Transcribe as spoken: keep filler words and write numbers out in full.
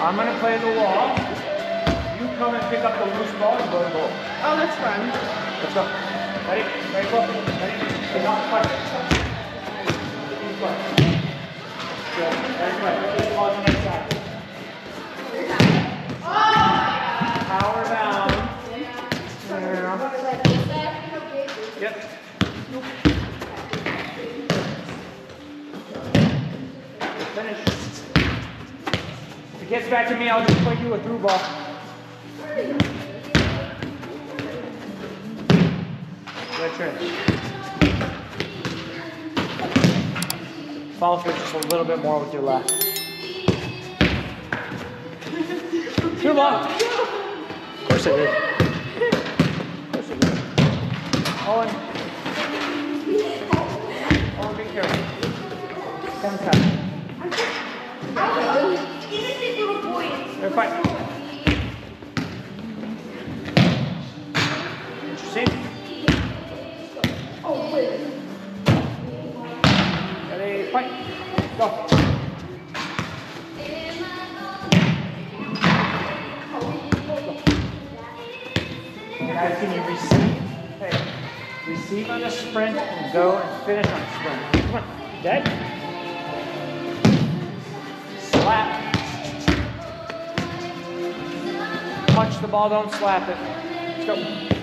I'm gonna play the wall. You come and pick up the loose ball and go to goal. Oh, that's fun. Let's go. Ready? Ready, go. Ready? Take off the push. Keep going. Good. Ready, play. Ball on the right side. Power down. Yep. Finish. If it gets back to me, I'll just play you a through ball. Good trick. Follow through just a little bit more with your left. Through ball. Of course it is. Of course it is. Owen. Owen, be careful. Come, come. They're fine. Interesting. Oh, wait. Ready, fight. Go. Guys, can you receive? Hey, receive on a sprint and go and finish on a sprint. Come on. Dead? Slap. Punch the ball, don't slap it. Let's go.